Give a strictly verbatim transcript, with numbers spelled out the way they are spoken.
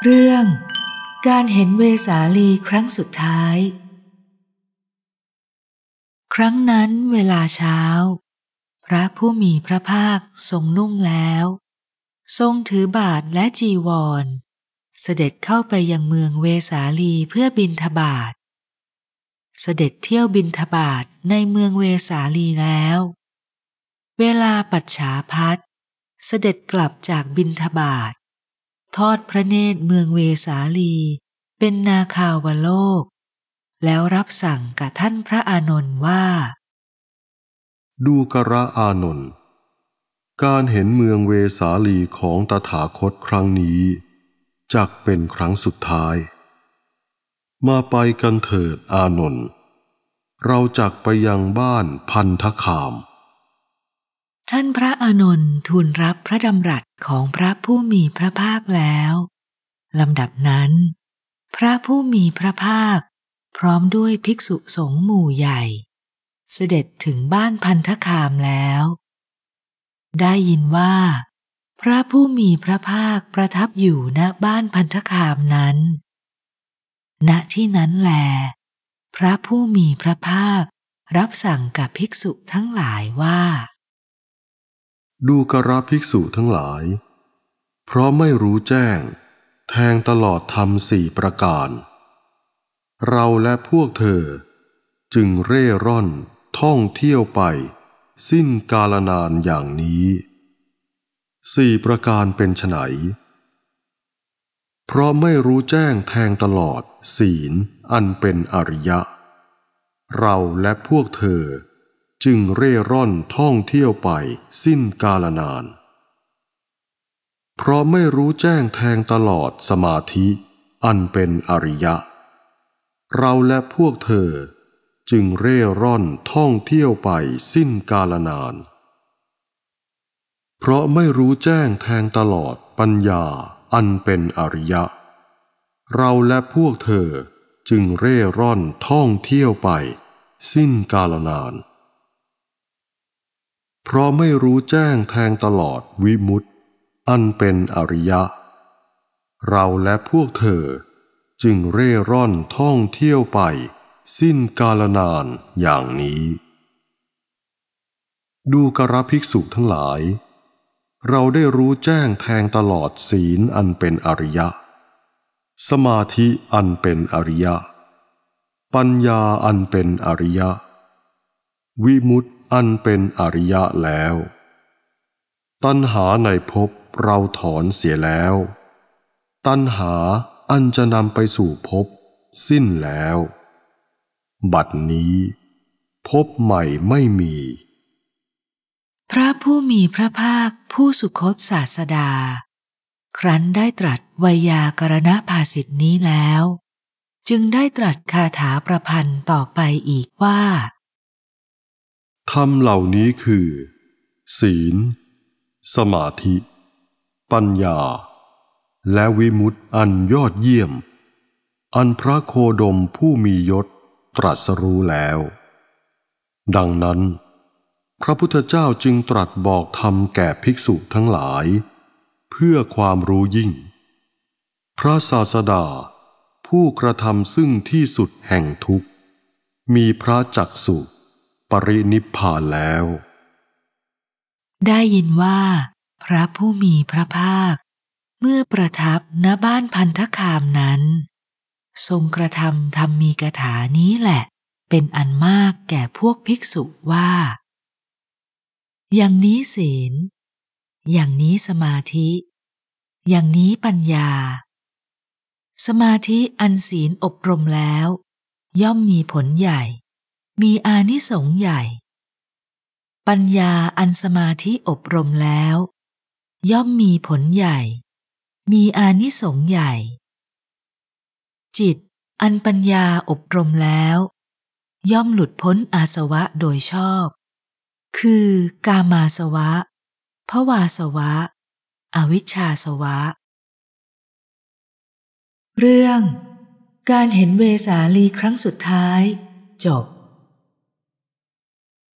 เรื่องการเห็นเวสาลีครั้งสุดท้ายครั้งนั้นเวลาเช้าพระผู้มีพระภาคทรงนุ่งแล้วทรงถือบาตรและจีวรเสด็จเข้าไปยังเมืองเวสาลีเพื่อบิณฑบาตเสด็จเที่ยวบิณฑบาตในเมืองเวสาลีแล้วเวลาปัจฉาภัตเสด็จกลับจากบิณฑบาตทอดพระเนตรเมืองเวสาลีเป็นนาคาวโลกแล้วรับสั่งกับท่านพระอานนท์ว่าดูกระอานนท์การเห็นเมืองเวสาลีของตถาคตครั้งนี้จักเป็นครั้งสุดท้ายมาไปกันเถิดอานนท์เราจักไปยังบ้านพันธคามท่านพระอานนท์ทูลรับพระดำรัสของพระผู้มีพระภาคแล้วลำดับนั้นพระผู้มีพระภาคพร้อมด้วยภิกษุสงฆ์หมู่ใหญ่เสด็จถึงบ้านพันธคามแล้วได้ยินว่าพระผู้มีพระภาคประทับอยู่ณบ้านพันธคามนั้นณที่นั้นแลพระผู้มีพระภาครับสั่งกับภิกษุทั้งหลายว่าดูกระภิกษุทั้งหลายเพราะไม่รู้แจ้งแทงตลอดธรรมสี่ประการเราและพวกเธอจึงเร่ร่อนท่องเที่ยวไปสิ้นกาลนานอย่างนี้สี่ประการเป็นไฉนเพราะไม่รู้แจ้งแทงตลอดศีลอันเป็นอริยะเราและพวกเธอจึงเร่ร่อนท่องเที่ยวไปสิ้นกาลนานเพราะไม่รู้แจ้งแทงตลอดสมาธิอันเป็นอริยะเราและพวกเธอจึงเร่ร่อนท่องเที่ยวไปสิ้นกาลนานเพราะไม่รู้แจ้งแทงตลอดปัญญาอันเป็นอริยะเราและพวกเธอจึงเร่ร่อนท่องเที่ยวไปสิ้นกาลนานเพราะไม่รู้แจ้งแทงตลอดวิมุตติอันเป็นอริยะเราและพวกเธอจึงเร่ร่อนท่องเที่ยวไปสิ้นกาลนานอย่างนี้ดูกระภิกษุทั้งหลายเราได้รู้แจ้งแทงตลอดศีลอันเป็นอริยะสมาธิอันเป็นอริยะปัญญาอันเป็นอริยะวิมุตติอันเป็นอริยะแล้วตัณหาในภพเราถอนเสียแล้วตัณหาอันจะนำไปสู่ภพสิ้นแล้วบัดนี้ภพใหม่ไม่มีพระผู้มีพระภาคผู้สุคตศาสดาครั้นได้ตรัสไวยากรณภาษิตนี้แล้วจึงได้ตรัสคาถาประพันธ์ต่อไปอีกว่าธรรมเหล่านี้คือศีลสมาธิปัญญาและวิมุตติอันยอดเยี่ยมอันพระโคดมผู้มียศตรัสรู้แล้วดังนั้นพระพุทธเจ้าจึงตรัสบอกธรรมแก่ภิกษุทั้งหลายเพื่อความรู้ยิ่งพระศาสดาผู้กระทำซึ่งที่สุดแห่งทุกข์มีพระจักษุปรินิพพานแล้วได้ยินว่าพระผู้มีพระภาคเมื่อประทับณบ้านพันธคามนั้นทรงกระทำธรรมีกถานี้แหละเป็นอันมากแก่พวกภิกษุว่าอย่างนี้ศีลอย่างนี้สมาธิอย่างนี้ปัญญาสมาธิอันศีลอบรมแล้วย่อมมีผลใหญ่มีอานิสงส์ใหญ่ปัญญาอันสมาธิอบรมแล้วย่อมมีผลใหญ่มีอานิสงส์ใหญ่จิตอันปัญญาอบรมแล้วย่อมหลุดพ้นอาสวะโดยชอบคือกามาสวะภวาสวะอวิชชาสวะเรื่องการเห็นเวสาลีครั้งสุดท้ายจบ